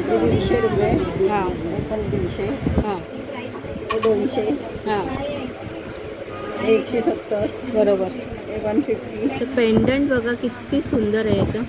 150 रुपये. हां हे पण 150. हां हे 200. हां 170. बरोबर. हे 150. तर पेंडंट बघा किती सुंदर आहे याचं.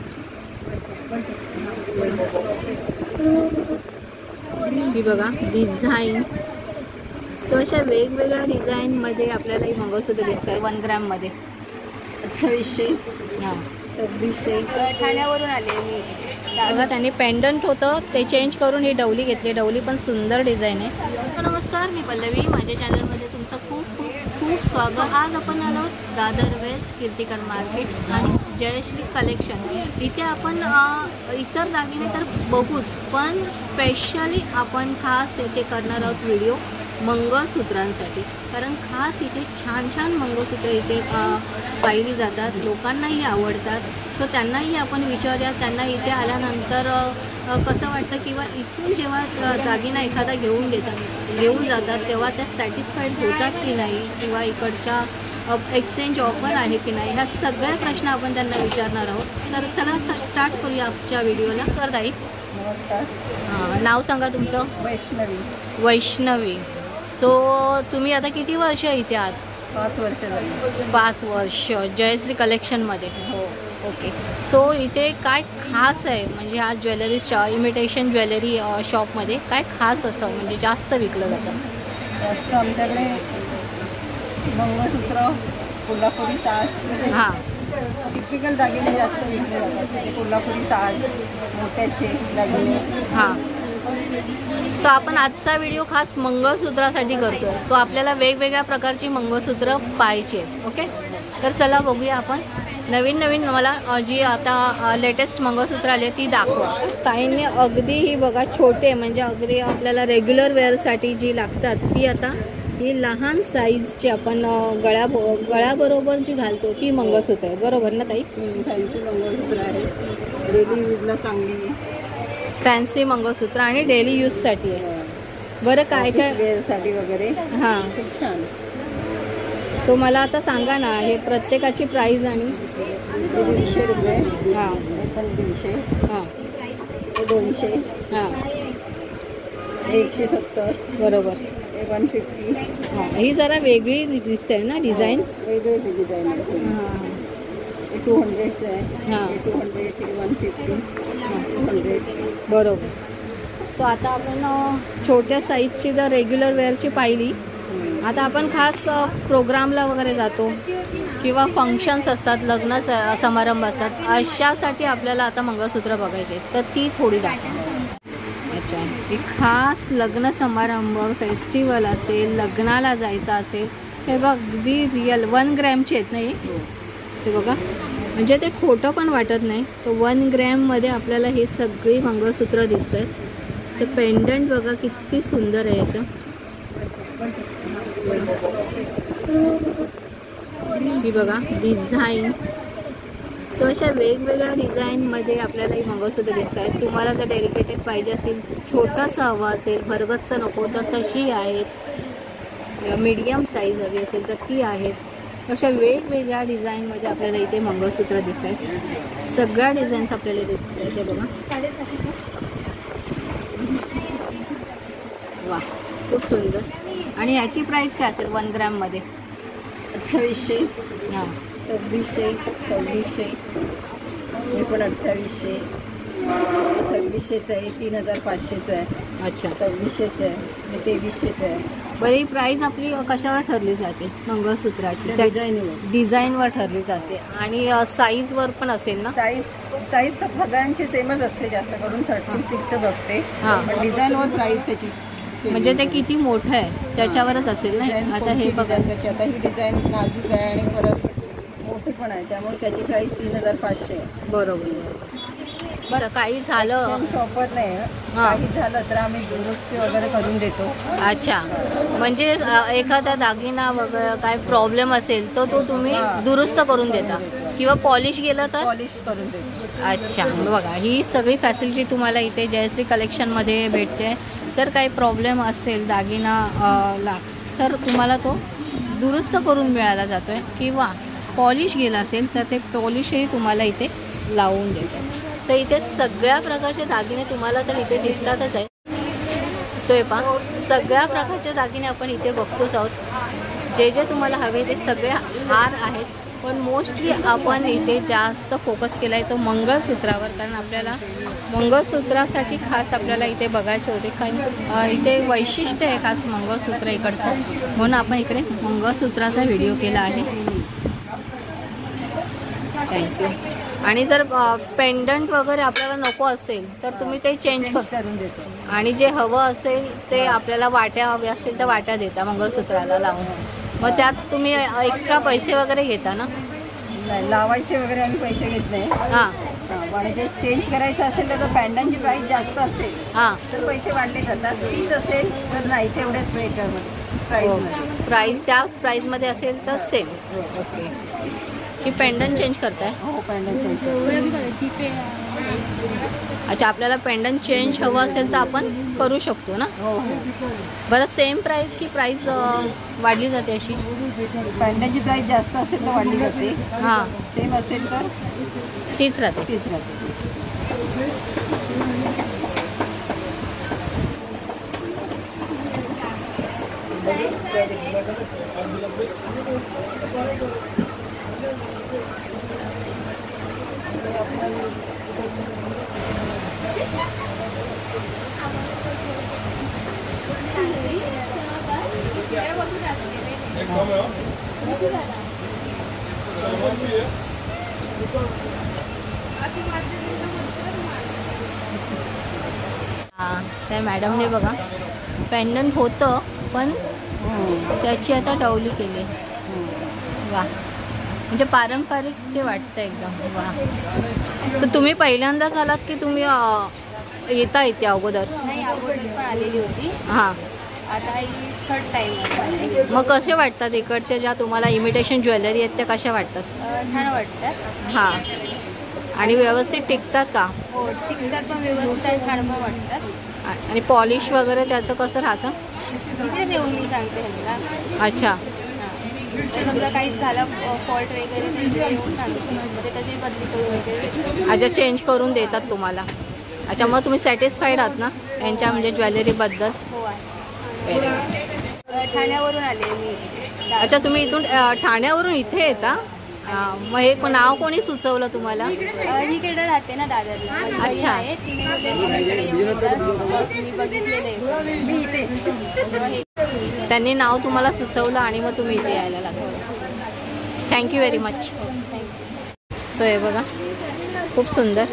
ही बघा डिझाईन. तो अशा वेगवेगळ्या डिझाईनमध्ये आपल्याला ही मंगळसूत्र दिसत आहे 1 ग्रॅममध्ये. 2800. हां 2600. ठाण्यावरून आले मी. बघा त्यांनी पेंडंट होतं ते चेंज करून ही डवली घेतली. डवली पण सुंदर डिझाईन आहे. नमस्कार, मी पल्लवी. माझ्या चॅनलमध्ये तुमचं खूप खूप खूप स्वागत. आज आपण आलो दादर वेस्ट कीर्तिकर मार्केट आणि जयश्री कलेक्शन. इथे आपण इतर दागिने तर बघूच, पण स्पेशली आपण खास इथे करणार आहोत व्हिडिओ मंगळसूत्रांसाठी. कारण खास इथे छान छान मंगळसूत्र इथे पाहिली जातात, लोकांनाही आवडतात. सो त्यांनाही आपण विचारूया, त्यांना इथे आल्यानंतर कसं वाटतं किंवा इथून जेव्हा दागिना एखादा घेऊन जातात तेव्हा त्या सॅटिस्फाईड होतात की नाही, किंवा इकडच्या एक्सचेंज ऑफर आहे की नाही, ह्या सगळ्या प्रश्न आपण त्यांना विचारणार आहोत. तर चला स्टार्ट करूया आजच्या व्हिडिओला. तर ताई नमस्कार. नाव सांगा तुमचं. वैष्णवी. वैष्णवी. सो तुम्ही आता किती वर्ष इथे आहात? 5 वर्ष झाली. 5 वर्ष जयश्री कलेक्शनमध्ये. हो. ओके. सो इथे काय खास आहे, म्हणजे हा ज्वेलरी इमिटेशन ज्वेलरी शॉपमध्ये काय खास असं म्हणजे जास्त विकलं जातं? जास्त आमच्याकडे मंगळसूत्र, कोल्हापुरी साज. हां टिपिकल दागिने जास्त विकले जातात. कोल्हापुरी साज, मोत्याचे दागिने. हां. सो आपण आजचा व्हिडिओ खास मंगळसूत्रासाठी करतोय. तो आपल्याला वेगवेगळ्या प्रकारची मंगळसूत्र पाहायची आहेत. ओके, तर चला बघूया आपण. नवीन मला जी आता लेटेस्ट मंगळसूत्र आले ती दाखवा. काहींनी अगदी ही बघा छोटे, म्हणजे अगदी आपल्याला रेग्युलर वेअरसाठी जी लागतात ती आता ही लहान साईजची आपण गळ्याबरोबर जी घालतो ती मंगळसूत्र आहे. बरोबर ना ताई? फॅन्सी मंगळसूत्र आहे, डेली यूजला चांगली आहे. फॅन्सी मंगळसूत्र आणि डेली यूजसाठी आहे. बरं काय काय वेअरसाठी वगैरे. हां खूप छान. तो मला आता सांगा ना, हे प्रत्येकाची प्राईस. आणि 150 रुपये. हां हे पण 150. हां हे 200. हां 170. बरोबर. हे 150. हां ही जरा वेगळी दिसते ना डिझाईन. वेगवेगळी डिझाईन आहे. हां हे 200चं आहे. हां हे 200, हे 150, 200. बरोबर. सो आता आपण छोट्या साईजची जर रेग्युलर वेअरची पाहिली, आता आपण खास प्रोग्रामला वगैरे जातो किंवा फंक्शन्स असतात, लग्न समारंभ असतात, अशासाठी आपल्याला आता मंगळसूत्र बघायचे, तर ती थोडी दाखवा. अच्छा, ही खास लग्न समारंभ, फेस्टिवल असेल, लग्नाला जायचं असेल, हे बघ अगदी रिअल 1 ग्रॅमचे आहेत नाही ते बघा, म्हणजे ते खोटं पण वाटत नाही. तर 1 ग्रॅममध्ये आपल्याला हे सगळी मंगळसूत्र दिसत आहेत. तर पेंडंट बघा किती सुंदर आहे याचं. ही बघा डिझाईन. सो अशा वेगवेगळ्या डिझाईनमध्ये आपल्याला ही मंगळसूत्र दिसत आहेत. तुम्हाला जर डेलिकेटेड पाहिजे असेल, छोटंसं हवं असेल, भरगतचं नको तर तशी आहेत. मीडियम साईज हवी असेल तर ती आहेत. अशा वेगवेगळ्या डिझाईनमध्ये आपल्याला इथे मंगळसूत्र दिसत आहेत. सगळ्या डिझाईन्स आपल्याला दिसत आहेत. ते बघा, वा खूप सुंदर. आणि ह्याची प्राईस काय असेल 1 ग्रॅममध्ये? 2800. हां 2600, 2600. हे पण 2800. 2600चं आहे. 3500चं आहे. अच्छा, 2600चं आहे. हे 2300चं आहे. बरी प्राईस आपली कशावर ठरली जाते मंगळसूत्राची? डिझाईनवर. डिझाईनवर ठरली जाते. आणि साईजवर पण असेल ना? साईज तर सगळ्यांची सेमच असते, जास्त करून 36च असते. हां. पण डिझाईनवर प्राईस त्याची, म्हणजे ते किती मोठं आहे त्याच्यावरच असेल ना. आता हे बघा कशी, आता ही डिझाईन नाजूक आहे आणि परत मोठी पण आहे, त्यामुळे त्याची प्राईस 3500 आहे. बरोबर. बरं, काही झालं ऑफर नाही, काही झालं तर आम्ही दुरुस्ती वगैरे करून देतो. अच्छा, म्हणजे एखादा दागिना वगैरे काय प्रॉब्लेम असेल तर तो तुम्ही दुरुस्त करून देता, किंवा पॉलिश गेलं तर पॉलिश करून देतो. अच्छा, बघा ही सगळी फॅसिलिटी तुम्हाला इथे जयश्री कलेक्शनमध्ये भेटते. जर काही प्रॉब्लेम असेल दागिना तर तुम्हाला तो दुरुस्त करून मिळाला जातोय, किंवा पॉलिश गेला असेल तर ते पॉलिशही तुम्हाला इथे लावून देतात. सो इथे सगळ्या प्रकारचे दागिने तुम्हाला तर इथे दिसतातच आहे. सो हे पहा, सगळ्या प्रकारचे दागिने आपण इथे बघतोच आहोत. जे जे तुम्हाला हवे ते सगळे हार आहेत, पण मोस्टली आपण इथे जास्त फोकस केला आहे तो मंगळसूत्रावर, कारण आपल्याला मंगळसूत्रासाठी खास आपल्याला इथे बघायचे होते. कारण इथे वैशिष्ट्य आहे खास मंगळसूत्र इकडचं, म्हणून आपण इकडे मंगळसूत्राचा व्हिडिओ केला आहे. थँक्यू. आणि जर पेंडंट वगैरे आपल्याला नको असेल तर तुम्ही ते चेंज करून देतो, आणि जे हवं असेल ते आपल्याला वाट्या हव्या असतील तर वाट्या देता मंगळसूत्राला लावून. मग त्यात तुम्ही एक्स्ट्रा पैसे वगैरे घेता ना? नाही, लावायचे वगैरे आम्ही पैसे घेत नाही. हां. आणि जे चेंज करायचं असेल तर पॅन्डांची प्राईस जास्त असेल हां तर पैसे वाढले जातात. तीच असेल तर नाही, तेवढ्याच प्राईस प्राईस त्याच प्राईसमध्ये असेल तर सेम. ओके. की पेंडंट चेंज करताय? हो, पेंडंट चेंज. अच्छा, आपल्याला पेंडंट चेंज हवं असेल तर आपण करू शकतो ना? हो हो. बरं, सेम प्राईस की प्राईस वाढली जाते अशी? पेंडंटची प्राईस जास्त असेल तर वाढली जाते. हां. सेम असेल तर तीच राहते. तीच राहते. हां, त्या मॅडमने बघा पेंडंट होतं पण त्याची आता डवली केली. वा, म्हणजे पारंपरिक ते वाटतं एकदम. वा. तर तुम्ही पहिल्यांदाच आलात की तुम्ही येता इथे अगोदर? नाही, अगोदर पण आलेली होती. हां. आता ही थर्ड टाइम. मग कसे वाटतात इकडच्या ज्या तुम्हाला इमिटेशन ज्वेलरी आहेत त्या कशा वाटतात? छान वाटतात. हां. आणि व्यवस्थित टिकतात का? हो, टिकतात पण व्यवस्थित, छान पण वाटतात. आणि पॉलिश वगैरे त्याचं कसं राहतं? इकडेच येऊन मी सांगते ह्यांना. अच्छा. समजा काही झालं फॉल्ट वगैरे तर इकडे येऊन सांगते, म्हणजे त्याची बदली करून वगैरे. अच्छा, चेंज करून देतात तुम्हाला. अच्छा, मग तुम्ही सॅटिस्फाईड आहात ना यांच्या म्हणजे ज्वेलरीबद्दल? हो आहे. ठाण्यावरून आले मी. अच्छा, तुम्ही इथून ठाण्यावरून इथे येता? मग हे नाव कोणी सुचवलं तुम्हाला? इकडे राहते ना दादरला. अच्छा. आहे तिने मी बघितलेले. मी इथे त्यांनी नाव तुम्हाला सुचवलं आणि मग तुम्ही इथे यायला लागला. Thank you very much. सो हे बघा, खूप सुंदर,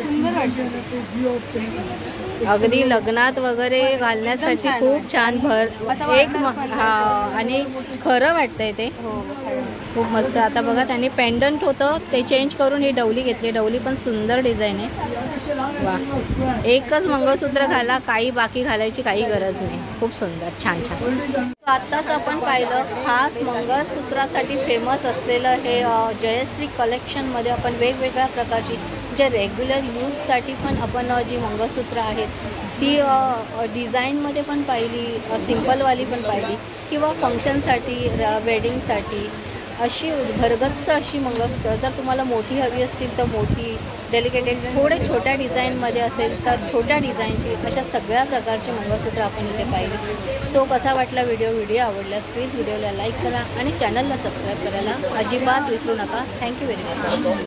अगदी लग्नात वगैरे घालण्यासाठी खूप छान भर एक. हा, आणि खरं वाटतंय ते खूप मस्त. आता बघा, त्यांनी पेंडंट होतं ते चेंज करून ही डवली घेतली. डवली पण सुंदर डिझाईन आहे. वा, एकच मंगळसूत्र घाला, काही बाकी घालायची काही गरज नाही. खूप सुंदर, छान छान. आत्ताच आपण पाहिलं खास मंगळसूत्रासाठी फेमस असलेलं हे जयश्री कलेक्शनमध्ये आपण वेगवेगळ्या प्रकारची जे रेग्युलर यूजसाठी पण आपण जी मंगळसूत्र आहेत ती डिझाईनमध्ये पण पाहिली, सिम्पलवाली पण पाहिली, किंवा फंक्शनसाठी, वेडिंगसाठी अशी घरगच्च अशी मंगळसूत्र. जर तुम्हाला मोठी हवी असतील तर मोठी, डेलिकेटेड थोडे छोट्या डिझाईनमध्ये असेल तर छोट्या डिझाईनची, अशा सगळ्या प्रकारची मंगळसूत्र आपण इथे पाहिली. सो कसा वाटला व्हिडिओ आवडल्यास प्लीज व्हिडिओला लाईक करा आणि चॅनलला सबस्क्राईब करायला अजिबात विसरू नका. Thank you very much.